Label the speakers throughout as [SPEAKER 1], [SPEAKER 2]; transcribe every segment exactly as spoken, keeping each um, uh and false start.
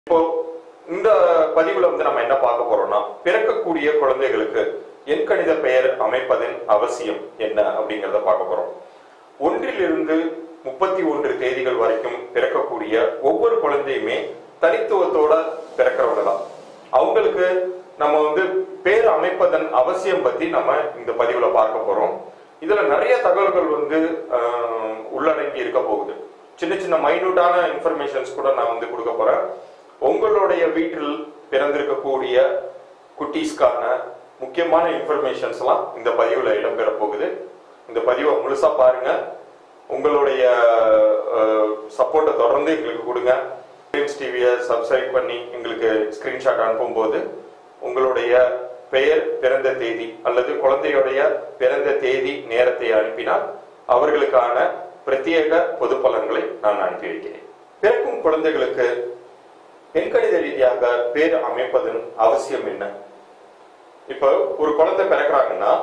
[SPEAKER 1] இப்போ இந்த பதிவுல வந்து நம்ம என்ன பார்க்க போறோம்னா, பிறக்கக்கூடிய குழந்தைகளுக்கு எண்கணித பெயர் அமைப்பதின் அவசியம் என்ன அப்படிங்கறத பார்க்க போறோம். ஒன்றிலிருந்து முப்பத்தி ஒன்று தேதிகள் வரைக்கும் பிறக்கக்கூடிய ஒவ்வொரு குழந்தையுமே தனித்துவத்தோட பிறக்கிறவங்க தான். அவங்களுக்கு நம்ம வந்து பேர் அமைப்பதன் அவசியம் பத்தி நம்ம இந்த பதிவுல பார்க்க போறோம். இதுல நிறைய தகவல்கள் வந்து உள்ளடங்கி இருக்க போகுது. சின்ன சின்ன மைனூட்டான இன்ஃபர்மேஷன்ஸ் கூட நான் வந்து கொடுக்க போறேன். உங்களுடைய வீட்டில் பிறந்திருக்கக்கூடிய குட்டீஸ்க்கான முக்கியமான இன்ஃபர்மேஷன்ஸ் எல்லாம் இந்த பதிவுல இடம்பெற போகுது. இந்த பதிவை முழுசா பாருங்க. உங்களுடைய சப்போர்ட்டை தொடர்ந்து எங்களுக்கு கொடுங்க. டிவியை சப்ஸ்கிரைப் பண்ணி எங்களுக்கு ஸ்கிரீன்ஷாட் அனுப்பும் போது உங்களுடைய பெயர், பிறந்த தேதி அல்லது குழந்தையுடைய பிறந்த தேதி நேரத்தை அனுப்பினால் அவர்களுக்கான பிரத்யேக பொது பலன்களை நான் அனுப்பி வைக்கிறேன். பிறக்கும் குழந்தைகளுக்கு எண்கணித ரீதியாக பேர் அமைப்பதன் அவசியம் என்ன? இப்ப ஒரு குழந்தை பிறக்கிறாங்கன்னா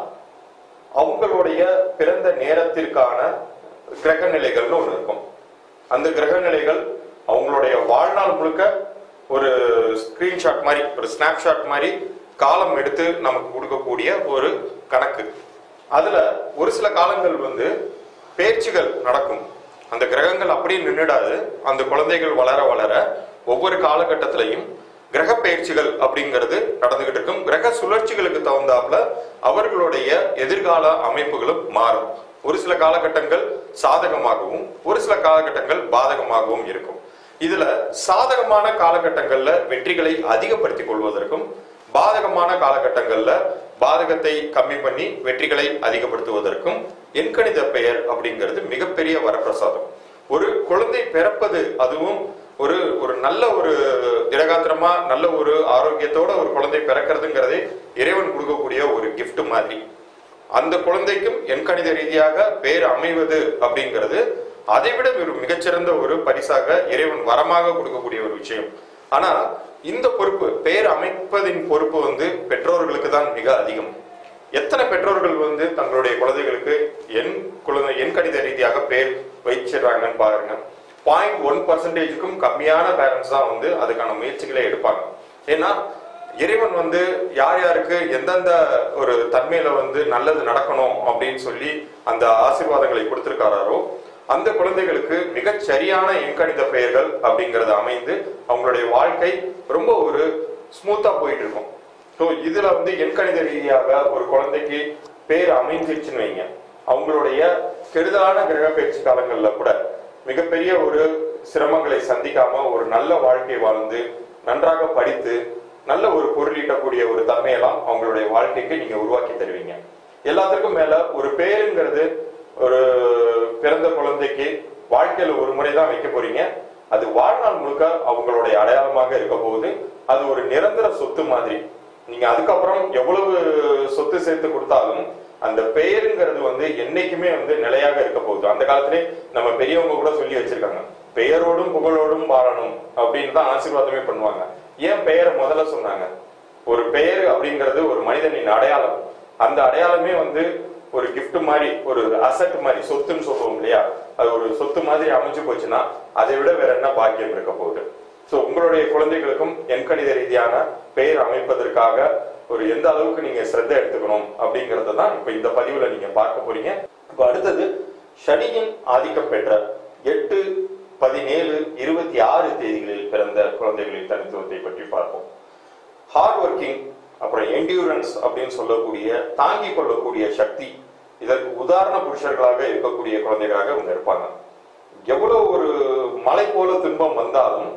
[SPEAKER 1] அவங்களுடைய பிறந்த நேரத்திற்கான கிரக நிலைகள்னு ஒண்ணு இருக்கும். அந்த கிரக நிலைகள் அவங்களுடைய வாழ்நாள் முழுக்க ஒரு ஸ்கிரீன்ஷாட் மாதிரி, ஒரு ஸ்னாப்ஷாட் மாதிரி காலம் எடுத்து நமக்கு கொடுக்கக்கூடிய ஒரு கணக்கு. அதுல ஒரு சில காலங்கள் வந்து பேச்சுகள் நடக்கும். அந்த கிரகங்கள் அப்படியே நின்றுடாது. அந்த குழந்தைகள் வளர வளர ஒவ்வொரு காலகட்டத்திலையும் கிரக பயிற்சிகள் அப்படிங்கிறது நடந்துகிட்டு இருக்கும். கிரக சுழற்சிகளுக்கு தகுந்தாப்புல அவர்களுடைய எதிர்கால அமைப்புகளும் மாறும். ஒரு சில காலகட்டங்கள் சாதகமாகவும் ஒரு சில காலகட்டங்கள் பாதகமாகவும் இருக்கும். இதுல சாதகமான காலகட்டங்கள்ல வெற்றிகளை அதிகப்படுத்திக் கொள்வதற்கும், பாதகமான காலகட்டங்கள்ல பாதகத்தை கம்மி பண்ணி வெற்றிகளை அதிகப்படுத்துவதற்கும் எண்கணித பெயர் அப்படிங்கிறது மிகப்பெரிய வரப்பிரசாதம். ஒரு குழந்தை பிறப்பது, அதுவும் ஒரு ஒரு நல்ல ஒரு திடகாத்திரமா நல்ல ஒரு ஆரோக்கியத்தோட ஒரு குழந்தை பிறக்கிறதுங்கிறதே இறைவன் கொடுக்கக்கூடிய ஒரு கிஃப்ட் மாதிரி. அந்த குழந்தைக்கும் எண்கணித ரீதியாக பேர் அமைவது அப்படிங்கிறது அதை விட ஒரு மிகச்சிறந்த ஒரு பரிசாக இறைவன் வரமாக கொடுக்கக்கூடிய ஒரு விஷயம். ஆனா இந்த பொறுப்பு, பெயர் அமைப்பதின் பொறுப்பு வந்து பெற்றோர்களுக்கு தான் மிக அதிகம். எத்தனை பெற்றோர்கள் வந்து தங்களுடைய குழந்தைகளுக்கு எண் குழந்தை எண்கணித ரீதியாக பேர் வச்சிடறாங்கன்னு பாருங்க. பாயிண்ட் ஒன் பர்சன்டேஜுக்கும் கம்மியான பேரண்ட்ஸ் தான் வந்து அதுக்கான முயற்சிகளை எடுப்பாங்க. ஏன்னா இறைவன் வந்து யார் யாருக்கு எந்தெந்த ஒரு தன்மையில வந்து நல்லது நடக்கணும் அப்படின்னு சொல்லி அந்த ஆசீர்வாதங்களை கொடுத்திருக்காரோ அந்த குழந்தைகளுக்கு மிக சரியான எண்கணித பெயர்கள் அப்படிங்கறது அமைந்து அவங்களுடைய வாழ்க்கை ரொம்ப ஒரு ஸ்மூத்தா போயிட்டு இருக்கும். ஸோ இதுல வந்து எண்கணித ரீதியாக ஒரு குழந்தைக்கு பேர் அமைஞ்சிருச்சுன்னு வைங்க, அவங்களுடைய கெடுதலான கிரக பயிற்சி காலங்கள்ல கூட மிகப்பெரிய ஒரு சிரமங்களை சந்திக்காம ஒரு நல்ல வாழ்க்கை வாழ்ந்து நன்றாக படித்து நல்ல ஒரு பொருளீட்டக்கூடிய ஒரு தன்மையெல்லாம் அவங்களுடைய வாழ்க்கைக்கு நீங்க உருவாக்கி தருவீங்க. எல்லாத்துக்கும் மேல ஒரு பேருங்கிறது ஒரு பிறந்த குழந்தைக்கு வாழ்க்கையில ஒரு முறைதான் வைக்க போறீங்க. அது வாழ்நாள் முழுக்க அவங்களுடைய அடையாளமாக இருக்க போகுது. அது ஒரு நிரந்தர சொத்து மாதிரி. நீங்க அதுக்கப்புறம் எவ்வளவு சொத்து சேர்த்து கொடுத்தாலும் அந்த பெயருங்கிறது வந்து என்னைக்குமே வந்து நிலையாக இருக்க போகுது. அந்த காலத்திலே நம்ம பெரியவங்க கூட சொல்லி வச்சிருக்காங்க, பெயரோடும் புகழோடும் வாழணும் அப்படின்னு தான் ஆசீர்வாதமே பண்ணுவாங்க. ஏன் பெயரை முதல்ல சொன்னாங்க? ஒரு பெயர் அப்படிங்கிறது ஒரு மனிதனின் அடையாளம். அந்த அடையாளமே வந்து ஒரு கிஃப்ட் மாதிரி, ஒரு அசட் மாதிரி, சொத்துன்னு சொல்லுவோம் இல்லையா, அது ஒரு சொத்து மாதிரி அமைஞ்சு போச்சுன்னா அதை விட வேற என்ன பாக்கியம் இருக்க போகுது. ஸோ உங்களுடைய குழந்தைகளுக்கும் எண்கணித ரீதியான பெயர் அமைப்பதற்காக ஒரு எந்த அளவுக்கு நீங்க சிரத்தை எடுத்துக்கணும் அப்படிங்கறத தான் இப்ப இந்த பதிவுல நீங்க பார்க்க போறீங்க. இப்ப அடுத்தது சனியின் ஆதிக்கம் பெற்ற எட்டு, பதினேழு, இருபத்தி ஆறு தேதிகளில் பிறந்த குழந்தைகளின் தனித்துவத்தை பற்றி பார்ப்போம். ஹார்ட் ஒர்க்கிங், அப்புறம் என்டியூரன்ஸ் அப்படின்னு சொல்லக்கூடிய தாங்கிக் கொள்ளக்கூடிய சக்தி, இதற்கு உதாரண புருஷர்களாக இருக்கக்கூடிய குழந்தைகளாக அவங்க இருப்பாங்க. எவ்வளவு ஒரு மலை போல துன்பம் வந்தாலும்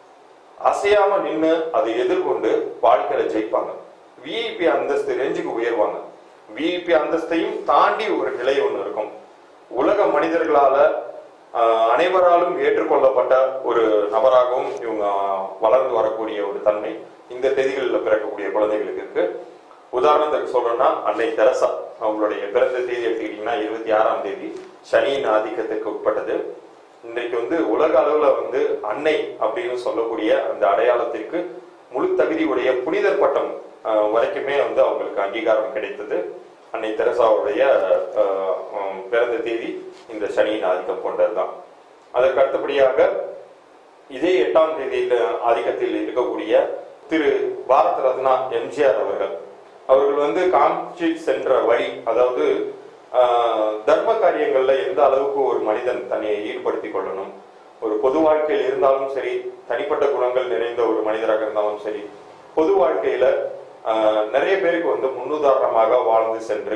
[SPEAKER 1] அசையாம நின்று அதை எதிர்கொண்டு வாழ்க்கையில ஜெயிப்பாங்க. விஐபி அந்தஸ்து ரேஞ்சுக்கு உயர்வாங்க. விஐபி அந்தஸ்தையும் தாண்டி ஒரு நிலை ஒண்ணு இருக்கும். உலக மனிதர்களால அனைவராலும் ஏற்றுக்கொள்ளப்பட்ட ஒரு நபராகவும் இவங்க வளர்ந்து வரக்கூடிய ஒரு தன்மை இந்த தேதிகளில் பிறக்கக்கூடிய குழந்தைகளுக்கு இருக்கு. உதாரணத்துக்கு சொல்றேன்னா அன்னை தெரசா, அவங்களுடைய பிறந்த தேதி எடுத்துக்கிட்டீங்கன்னா இருபத்தி ஆறாம் தேதி சனியின் ஆதிக்கத்திற்கு உட்பட்டது. இன்றைக்கு வந்து உலக அளவுல வந்து அன்னை அப்படின்னு சொல்லக்கூடிய அந்த அடையாளத்திற்கு முழு தகுதி உடைய புனிதர் பட்டம் வரைக்குமே வந்து அவங்களுக்கு அங்கீகாரம் கிடைத்தது. அன்னை தெரசாவுடைய பிறந்த தேதி இந்த சனியின் ஆதிக்கம் கொண்டதுதான். அதற்கு அடுத்தபடியாக இதே எட்டாம் தேதியில் ஆதிக்கத்தில் இருக்கக்கூடிய திரு பாரத ரத்னா எம்ஜிஆர் அவர்கள் அவர்கள் வந்து காஞ்சி சென்ற வழி, அதாவது தர்ம காரியங்கள்ல எந்த அளவுக்கு ஒரு மனிதன் தன்னை ஈடுபடுத்திக் கொள்ளணும், ஒரு பொது வாழ்க்கையில் இருந்தாலும் சரி, தனிப்பட்ட குணங்கள் நிறைந்த ஒரு மனிதராக இருந்தாலும் சரி, பொது வாழ்க்கையில நிறைய பேருக்கு வந்து முன்னுதாரணமாக வாழ்ந்து சென்று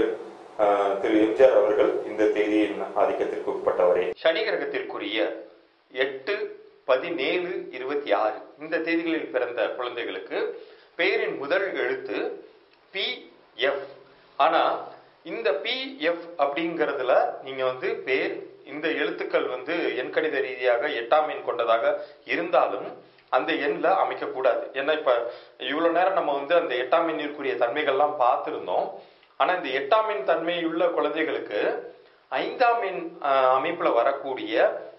[SPEAKER 1] திரு எம்ஜிஆர் அவர்கள் இந்த தேதியின் ஆதிக்கத்திற்கு உட்பட்டவரே. சனி கிரகத்திற்குரிய எட்டு பதினேழு இருபத்தி ஆறு இந்த தேதிகளில் பிறந்த குழந்தைகளுக்கு பெயரின் முதல் எழுத்து பி எஃப். ஆனா இந்த பி எஃப் அப்படிங்கிறதுல நீங்க வந்து பேர் இந்த எழுத்துக்கள் வந்து எண்கணித ரீதியாக எட்டாம் எண் கொண்டதாக இருந்தாலும் அந்த எண்ல அமைக்க கூடாது. ஏன்னா இப்ப இவ்வளவு நேரம் நம்ம வந்து அந்த எட்டாம் எண்ணிற்குரிய தன்மைகள்லாம் பார்த்திருந்தோம். ஆனா இந்த எட்டாம் எண் தன்மையுள்ள குழந்தைகளுக்கு ஐந்தாம் எண் அமைப்புல வரக்கூடிய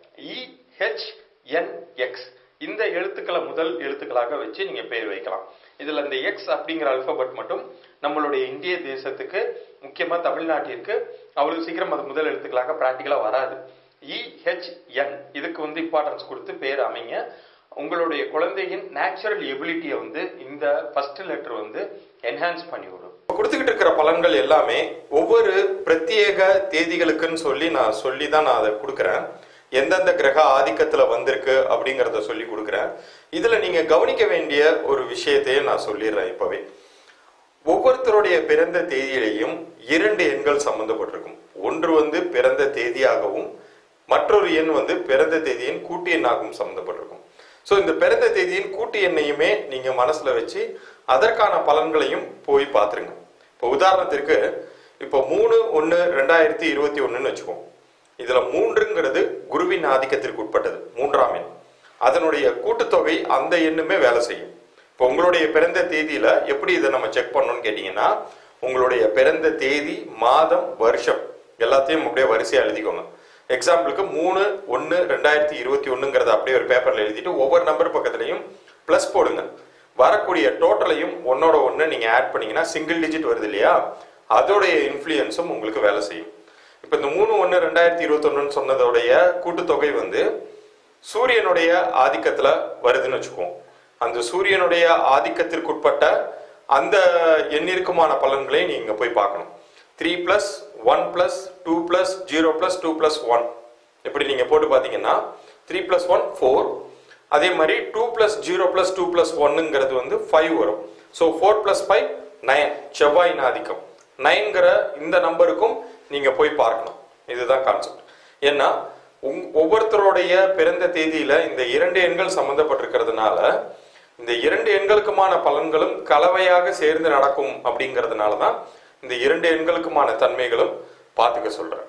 [SPEAKER 1] இ ஹெச் என் எக்ஸ் இந்த எழுத்துக்களை முதல் எழுத்துக்களாக வச்சு நீங்க பேர் வைக்கலாம். இதுல இந்த எக்ஸ் அப்படிங்கிற அல்பபெட் மட்டும் நம்மளுடைய இந்திய தேசத்துக்கு, முக்கியமா தமிழ்நாட்டிற்கு அவ்வளவு சீக்கிரம் அது முதல் எழுத்துக்களாக பிராக்டிகலா வராது. இ ஹெச் என் இதுக்கு வந்து இம்பார்ட்டன்ஸ் கொடுத்து பேர் அமைங்க. உங்களுடைய குழந்தையின் நேச்சுரல் எபிலிட்டியை வந்து இந்த ஃபர்ஸ்ட் லெட்டர் வந்து என்ஹான்ஸ் பண்ணி விடும். கொடுத்துக்கிட்டு இருக்கிற பலன்கள் எல்லாமே ஒவ்வொரு பிரத்யேக தேதிகளுக்குன்னு சொல்லி நான் சொல்லி தான் நான் அதை கொடுக்குறேன். எந்தெந்த கிரக ஆதிக்கத்துல வந்திருக்கு அப்படிங்கிறத சொல்லி கொடுக்குறேன். இதுல நீங்க கவனிக்க வேண்டிய ஒரு விஷயத்தையும் நான் சொல்லிடுறேன் இப்பவே. ஒவ்வொருத்தருடைய பிறந்த தேதியிலையும் இரண்டு எண்கள் சம்பந்தப்பட்டிருக்கும். ஒன்று வந்து பிறந்த தேதியாகவும் மற்றொரு எண் வந்து பிறந்த தேதியின் கூட்டு எண்ணாகவும் சம்பந்தப்பட்டிருக்கும். ஸோ இந்த பிறந்த தேதியின் கூட்டு எண்ணையுமே நீங்க மனசுல வச்சு அதற்கான பலன்களையும் போய் பார்த்துருங்க. இப்போ உதாரணத்திற்கு இப்போ மூணு ஒன்று ரெண்டாயிரத்தி இருபத்தி ஒண்ணுன்னு வச்சுக்கோம். இதுல மூன்றுங்கிறது குருவின் ஆதிக்கத்திற்கு உட்பட்டது, மூன்றாம் எண். அதனுடைய கூட்டுத்தொகை அந்த எண்ணுமே வேலை செய்யும். இப்போ உங்களுடைய பிறந்த தேதியில எப்படி இதை நம்ம செக் பண்ணணும்னு கேட்டீங்கன்னா, உங்களுடைய பிறந்த தேதி, மாதம், வருஷம் எல்லாத்தையும் அப்படியே வரிசையா எழுதிக்கோங்க. எக்ஸாம்பிளுக்கு மூணு ஒன்று ரெண்டாயிரத்தி இருபத்தி ஒண்ணுங்கிறத அப்படியே ஒரு பேப்பர்ல எழுதிட்டு ஒவ்வொரு நம்பர் பக்கத்துலையும் பிளஸ் போடுங்க. வரக்கூடிய டோட்டலையும் ஒன்னோட ஒன்று நீங்க ஆட் பண்ணீங்கன்னா சிங்கிள் டிஜிட் வருது இல்லையா, அதோடைய இன்ஃப்ளூயன்ஸும் உங்களுக்கு வேலை செய்யும். இப்ப இந்த மூணு ஒன்று ரெண்டாயிரத்தி இருபத்தி ஒண்ணுன்னு சொன்னதோடைய கூட்டுத்தொகை வந்து சூரியனுடைய ஆதிக்கத்துல வருதுன்னு வச்சுக்குவோம். அந்த சூரியனுடைய ஆதிக்கத்திற்குட்பட்ட அந்த எண்ணிற்குமான பலன்களை நீங்க போய் பார்க்கணும். Three plus one plus two plus zero plus two plus one இப்படி நீங்க போட்டு பாத்தீங்கன்னா த்ரீ பிளஸ் ஒன் ஃபோர். அதே மாதிரி two plus zero plus two plus ஒன்னுங்கிறது வந்து ஃபைவ் வரும். So four plus five nine, செவ்வாயின் ஆதிக்கம். நைன்கிற இந்த நம்பருக்கும் நீங்க போய் பார்க்கணும். இதுதான் கான்செப்ட். ஏன்னா ஒவ்வொருத்தருடைய பிறந்த தேதியில இந்த இரண்டு எண்கள் சம்பந்தப்பட்டிருக்கிறதுனால இந்த இரண்டு எண்களுக்குமான பலன்களும் கலவையாக சேர்ந்து நடக்கும். அப்படிங்கிறதுனாலதான் இந்த இரண்டு எண்களுக்குமான தன்மைகளும் பார்த்துக்க சொல்றேன்.